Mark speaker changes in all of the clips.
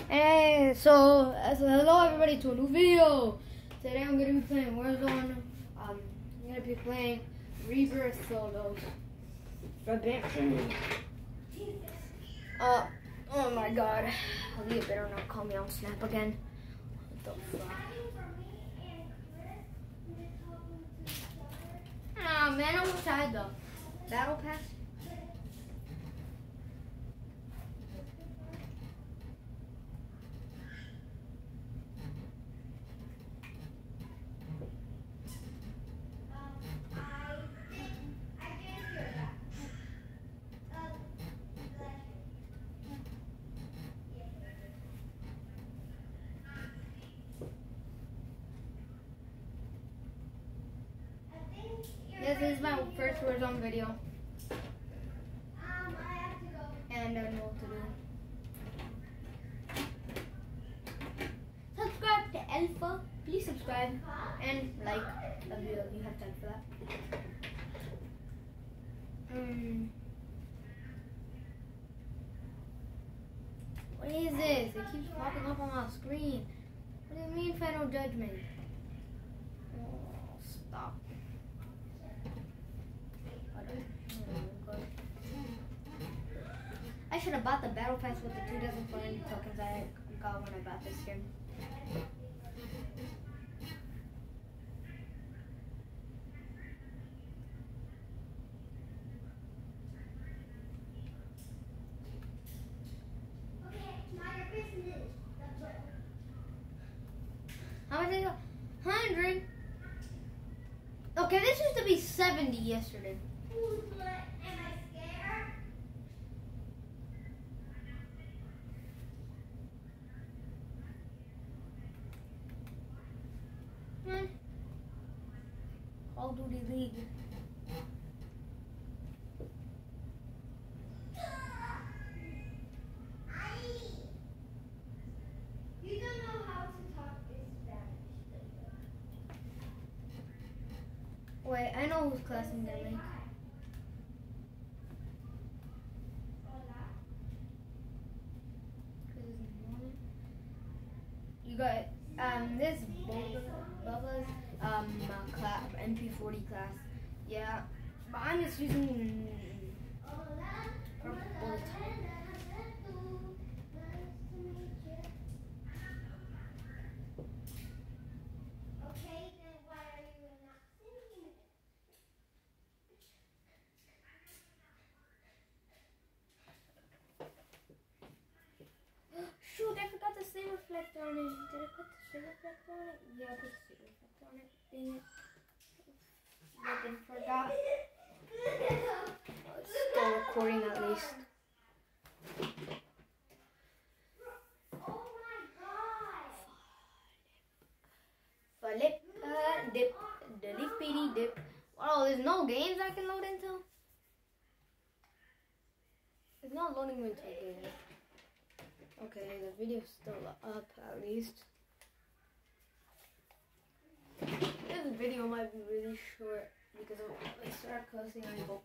Speaker 1: So hello everybody to a new video. Today I'm gonna be playing Warzone. I'm gonna be playing Rebirth Solos. Oh my god. Leah better not call me on Snap again. What the fuck? Ah man, I wish I had the battle pass. This is my first Warzone video. And I know what to do. Subscribe to Alpha. Please subscribe and like the video. You have time for that. What is this? It keeps popping up on my screen. What do you mean Final Judgment? Oh, stop. I should have bought the battle pass with the 2,400 tokens I got when I bought this skin. How much is it? 100? Okay, this used to be 70 yesterday. Call of Duty League.
Speaker 2: You don't know how to talk in Spanish.
Speaker 1: Wait, I know whose class I'm gonna make. You got this Bubba's class, MP40 class. Yeah, but I'm just using purple.
Speaker 2: Okay, then why are you not singing it?
Speaker 1: Shoot, I forgot the sleeve reflector on it. Did I put the sleeve reflector on it? Yeah, I put the sleeve reflector on it. Dang it. Fucking forgot. It's still recording at least.
Speaker 2: Oh my god!
Speaker 1: Flip, dip, delete PD, dip. Oh, there's no games I can load into? It's not loading into a game. Okay, the video's still up at least. This video might be really short because I start cussing.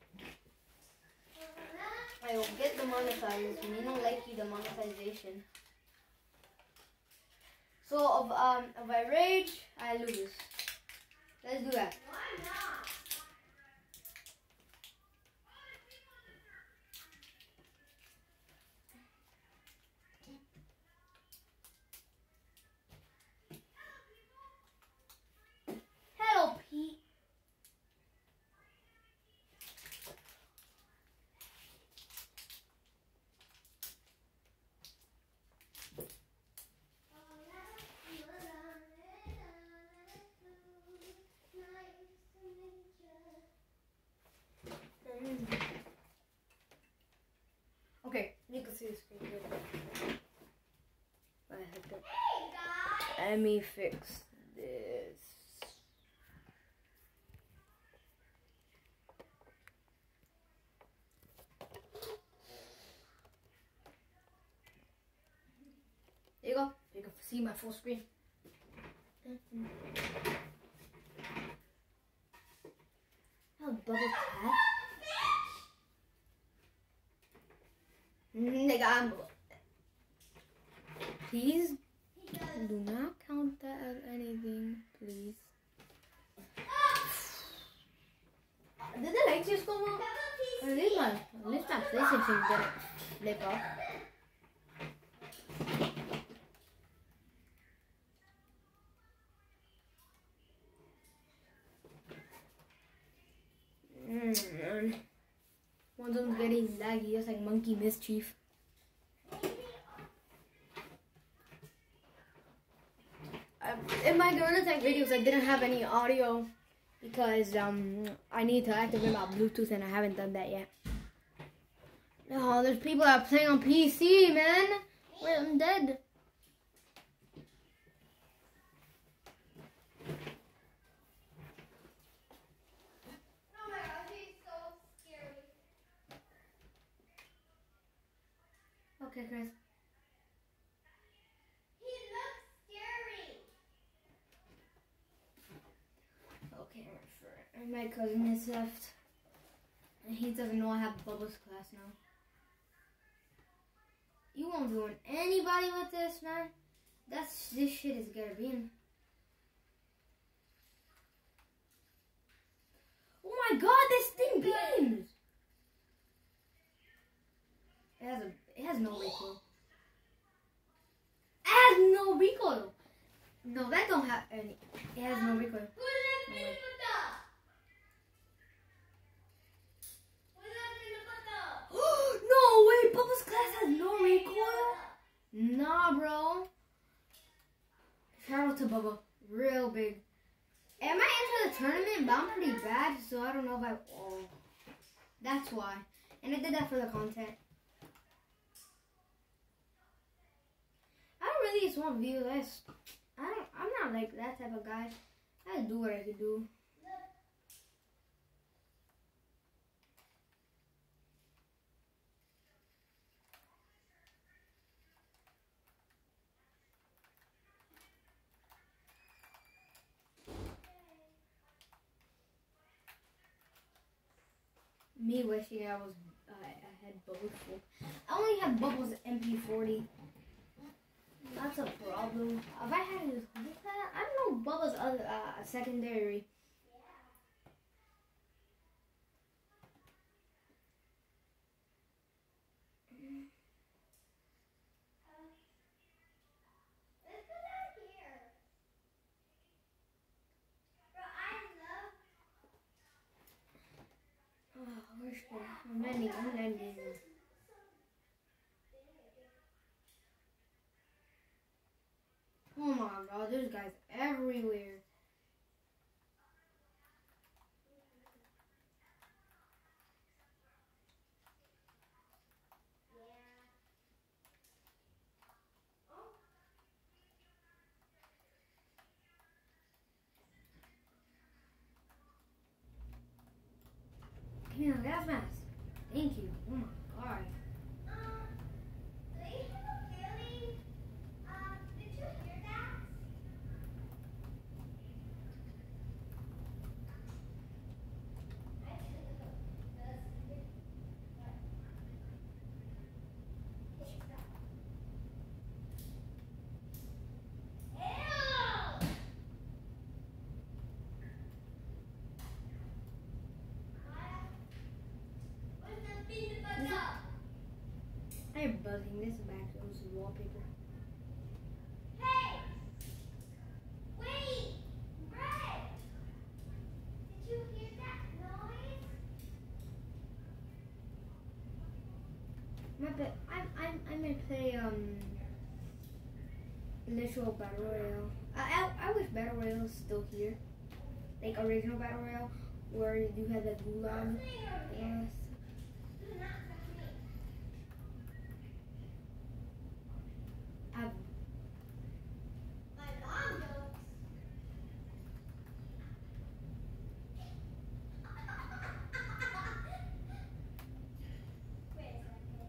Speaker 1: I will get demonetized. Me no like you demonetization. So if I rage, I lose. Let's do that.
Speaker 2: Why not?
Speaker 1: Hello, Pete. Okay, you can see the screen good. I have to. Let me fix this. There you go. You can see my full screen. Oh, bubble cat. Nigga, I'm Please do not count that as anything, please. Did the lights just go off? At least my PlayStation didn't flip off. One of them's getting laggy, it's like Monkey Mischief. In my Gorilla Tech videos, I didn't have any audio because I need to activate my Bluetooth and I haven't done that yet. Oh, there's people that are playing on PC, man. Wait, I'm dead.
Speaker 2: Oh my gosh, he's so scary.
Speaker 1: Okay, Chris.
Speaker 2: He looks scary.
Speaker 1: Okay, my cousin has left. And he doesn't know I have Bubbles class now. You won't ruin anybody with this, man. This shit is gonna be. Oh my god, this thing beams! It has no recoil. It has no recoil! No, that don't have any. It has no recoil.
Speaker 2: Who let me put up?
Speaker 1: No way, Bubbles class has no recoil? Nah, bro. Shout out to Bubba. Real big. Am I into the tournament? But I'm pretty bad, so I don't know if I... Oh. That's why. And I did that for the content. I don't really just want views. I'm not like that type of guy. I do what I can do. Me wishing I had Bubbles full. I only have Bubbles MP40. That's a problem. If I had his I don't know Bubbles other secondary.
Speaker 2: Let's put that here. Bro, I love.
Speaker 1: Oh, where's I'm ending. Oh my god, there's guys everywhere. Yeah, gas mask. Thank you. Oh my god.
Speaker 2: Do you have a feeling? Did you hear that?
Speaker 1: I'm buzzing this back. This is wallpaper.
Speaker 2: Hey! Wait! Red! Did you hear that noise?
Speaker 1: I might play initial battle royale. I wish battle royale was still here, like original battle royale, where you had the gulag. Yes.
Speaker 2: Do not touch me.
Speaker 1: I've
Speaker 2: My mom jokes. Wait a second.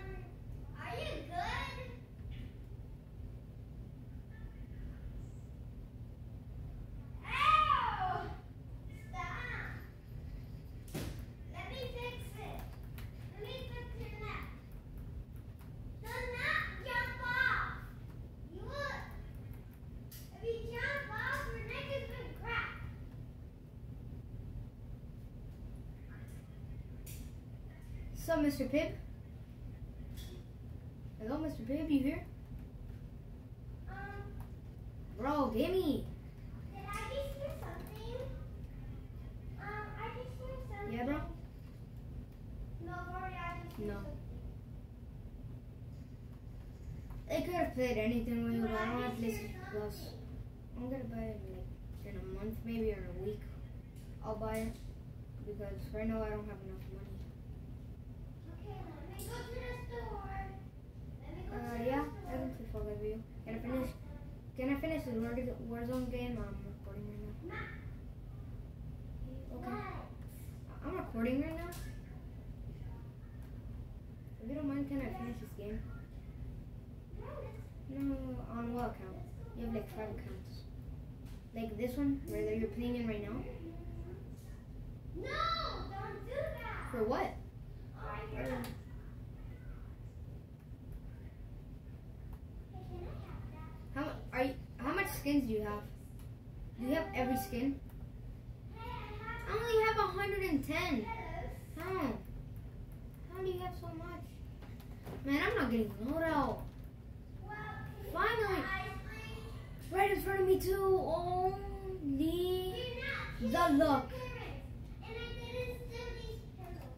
Speaker 2: Are you good?
Speaker 1: What's up, Mr. Pib? Hello, Mr. Pib, you here? Bro, gimme.
Speaker 2: Did I just hear something? I just hear something.
Speaker 1: Yeah, bro?
Speaker 2: No, Rory, I just hear
Speaker 1: No.
Speaker 2: something.
Speaker 1: They could have played anything with you, but I don't have
Speaker 2: just hear
Speaker 1: PlayStation Plus.
Speaker 2: something.
Speaker 1: I'm gonna buy it in a month, maybe, or a week. I'll buy it because right now I don't have enough money.
Speaker 2: Okay, let me go to the store. Let me go to the
Speaker 1: Yeah, I
Speaker 2: store.
Speaker 1: can play Fall Guys with you. Can I finish the Warzone game? I'm recording right now. Okay.
Speaker 2: What?
Speaker 1: I'm recording right now. If you don't mind, can I finish this game? No, on what account? You have like 5 accounts. Like this one, where you're playing in right now.
Speaker 2: No, don't do that.
Speaker 1: For what?
Speaker 2: Alright, here. Hey, can I have that?
Speaker 1: How much skins do you have? Do you have every skin?
Speaker 2: Hey, I have
Speaker 1: I only have 110.
Speaker 2: those.
Speaker 1: How? How do you have so much? Man, I'm not getting load out.
Speaker 2: Well, can you
Speaker 1: Finally.
Speaker 2: have ice cream?
Speaker 1: Right in front of me too. Only
Speaker 2: You're
Speaker 1: the
Speaker 2: not.
Speaker 1: luck.
Speaker 2: And I didn't steal these pillows.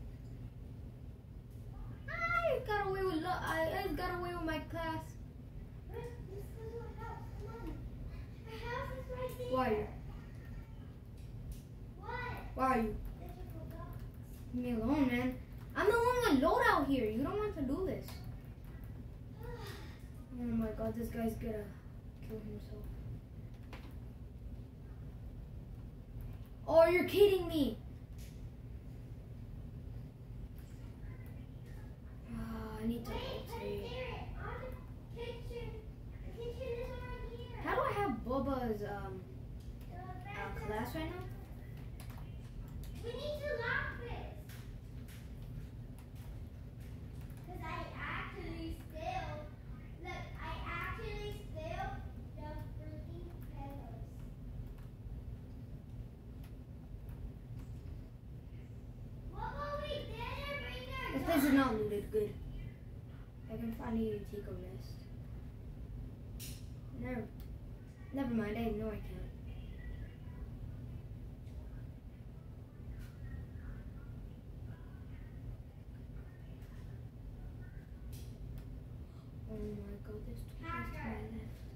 Speaker 1: I got away with luck. I got away with my class.
Speaker 2: Let's go to our house. Come on. Our house is right there.
Speaker 1: Why are you?
Speaker 2: What?
Speaker 1: Why are you?
Speaker 2: Did you forgot?
Speaker 1: Leave me alone, man. I'm the one with load out here. You don't want to do this. Oh my god, this guy's gonna kill himself. Oh, you're kidding me. I need to
Speaker 2: Wait, right
Speaker 1: rotate.
Speaker 2: there. On the kitchen. The kitchen is over here.
Speaker 1: How do I have Bubba's
Speaker 2: The
Speaker 1: class right now?
Speaker 2: We need to lock this. Because I actually stole. Look, I actually stole the freaking pillows. What will we didn't bring
Speaker 1: This
Speaker 2: their
Speaker 1: place is not looted good. I can finally take a rest. Never mind. I know I can't. Oh my god, there's 2 guys to my left.